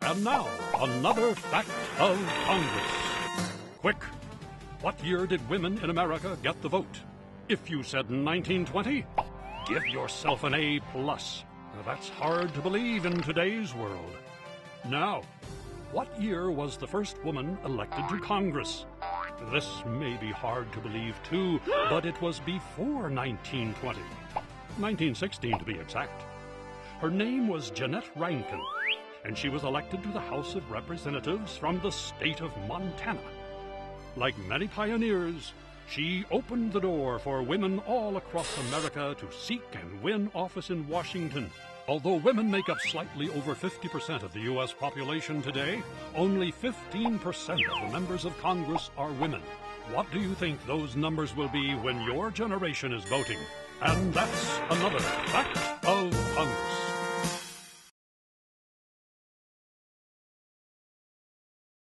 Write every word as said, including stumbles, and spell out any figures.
And now, another fact of Congress. Quick! What year did women in America get the vote? If you said nineteen twenty, give yourself an A plus. Now, that's hard to believe in today's world. Now, what year was the first woman elected to Congress? This may be hard to believe too, but it was before nineteen twenty. nineteen sixteen to be exact. Her name was Jeannette Rankin, and she was elected to the House of Representatives from the state of Montana. Like many pioneers, she opened the door for women all across America to seek and win office in Washington. Although women make up slightly over fifty percent of the U S population today, only fifteen percent of the members of Congress are women. What do you think those numbers will be when your generation is voting? And that's another fact of Congress.